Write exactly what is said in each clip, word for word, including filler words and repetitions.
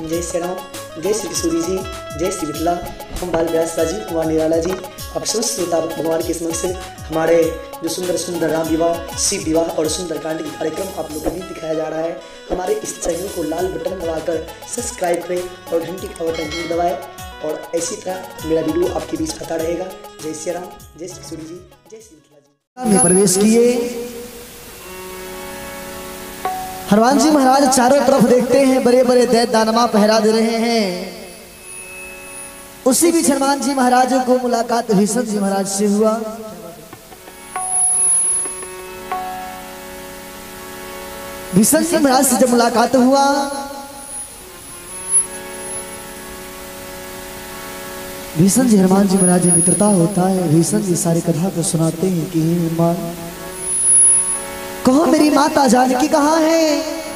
जय श्री राम, जय श्री किशोरी जी, जय श्री मिथिला। हम बाल व्यास राजीव कुमार निराला जी अब समस्त श्रोता भगवान के समक्ष हमारे जो सुंदर सुंदर राम विवाह, शिव विवाह और सुंदर कांड की कार्यक्रम आप लोगों को भी दिखाया जा रहा है। हमारे इस चैनल को लाल बटन दबाकर सब्सक्राइब करें और घंटी का बटन जरूर दबाएं और इसी तरह मेरा वीडियो आपके बीच आता रहेगा। जय श्री राम, जय श्री किशोरी जी, जय श्री मिथिला जी। में प्रवेश किए हनुमान जी महाराज चारों तरफ देखते हैं, बड़े बड़े दैत्य दानवा पहरा दे रहे हैं। उसी बीच हनुमान जी महाराज को मुलाकात भीषण जी महाराज से हुआ। भीषण जी महाराज से जब मुलाकात हुआ भीषण जी हनुमान जी महाराज मित्रता होता है। भीषण जी सारी कथा को सुनाते हैं कि हे हनुमान, कहो मेरी माता जानकी कहाँ है?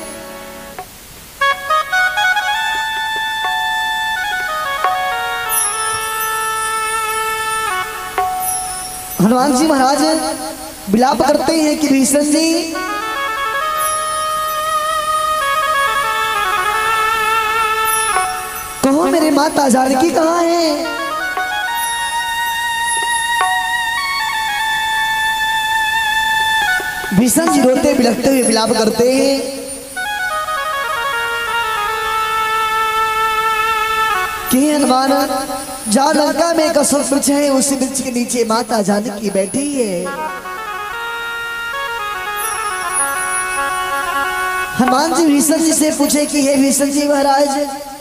हनुमान जी महाराज विलाप करते हैं कि भीषण जी कहो मेरी माता जानकी कहाँ है? भीषण जी रोते बिलखते हुए विलाप करते हैं कि हनुमान, जहाँ लंका में एक अशोक वृक्ष है उसी वृक्ष के नीचे माता जानकी बैठी है। हनुमान जी भीषण जी से पूछे कि हे भीषण जी महाराज,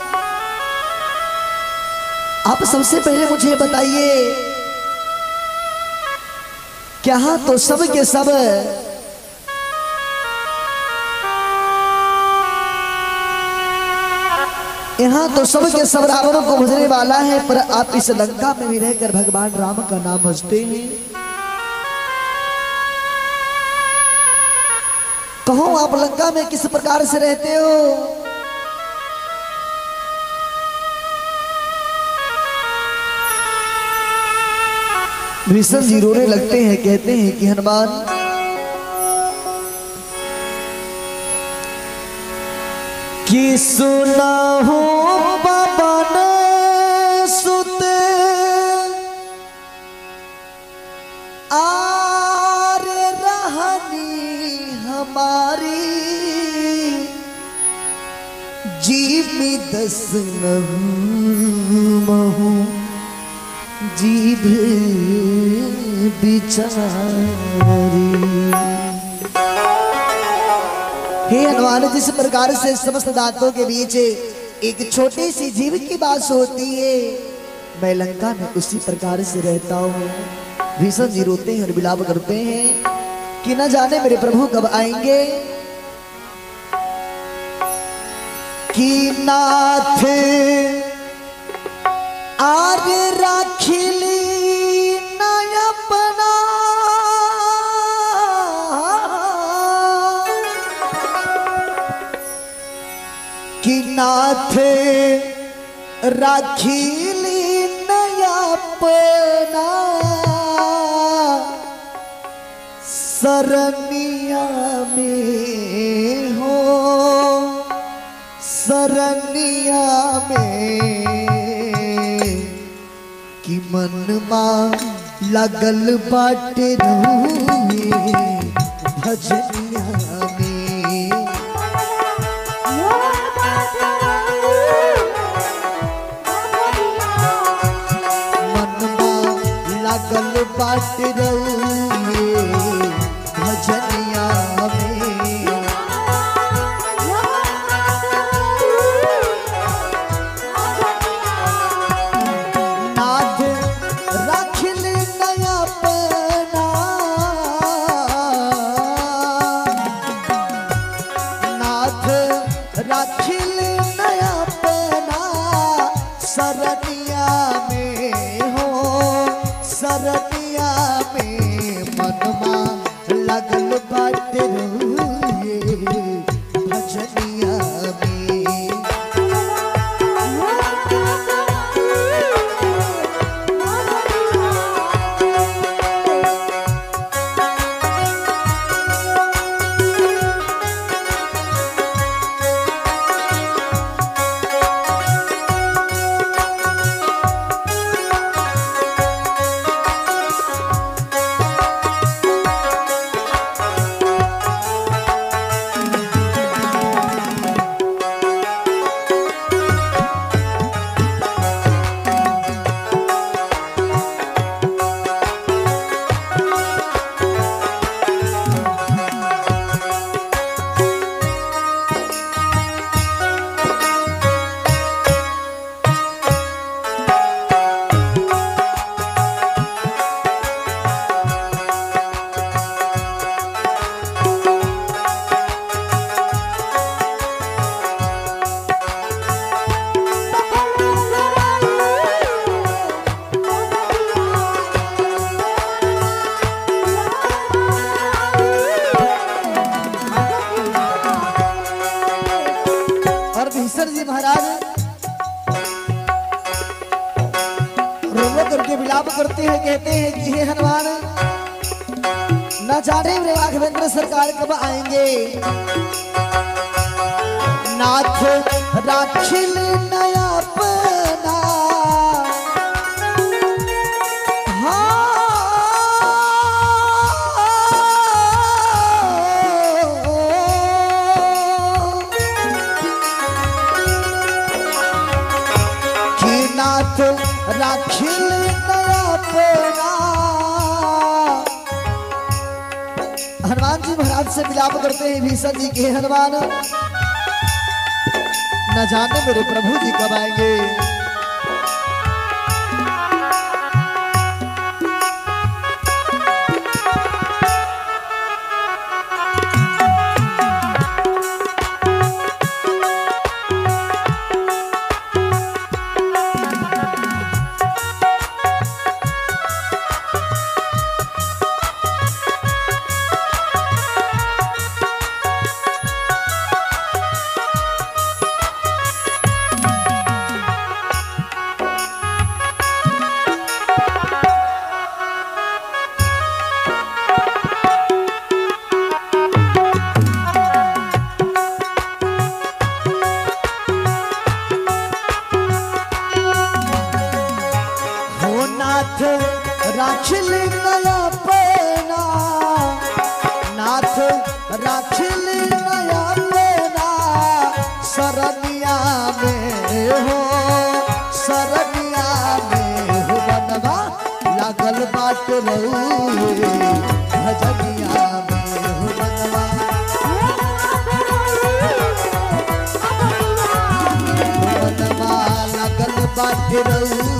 आप सबसे पहले मुझे बताइए, क्या तो सब के सब यहाँ तो सब के सब रावणों को भजने वाला है, पर आप इस लंका में भी रहकर भगवान राम का नाम भजते हैं। कहो आप लंका में किस प्रकार से रहते हो? भीषण जी रोने लगते हैं, कहते हैं कि हनुमान, कि सुना हो पवन सुत आर रहनी हमारी, जीव दस महू जीभ बिचारी। हे हनुमान, जिस प्रकार से समस्त दांतों के बीच एक छोटी सी जीव की बात होती है, मैं लंका में उसी प्रकार से रहता हूँ। भीषण जी रोते हैं और विलाप करते हैं कि न जाने मेरे प्रभु कब आएंगे। कि नाथ आर राखिली न अपना, कि नाथ राखिली न अपना, सरनिया में हो सरनिया में, कि मनमा लगल बाटे रहूए भजनिया में। मनमा लगल बाटे रहूए भजनिया में। राखिल नया पना सरनिया में हो सरनिया में, महाराज रो करके विलाप करते हैं, कहते हैं कि हे हनुमान, न जाने मेरे राघवेंद्र सरकार कब आएंगे। नाथ राखिल नया अपना, नाथ राखिल नया अपना। हनुमान जी महाराज से विलाप करते हैं भीषण जी के, हनुमान न जाने मेरे प्रभु जी कब आएंगे। नाथ राखिल नया अपना, नाथ राखिल नया अपना। सरनिया में हो, सरनिया में हो बनवा लागल बाट रहुए। भजनिया में हो बनवा, बनवा लागल बाट रहुए।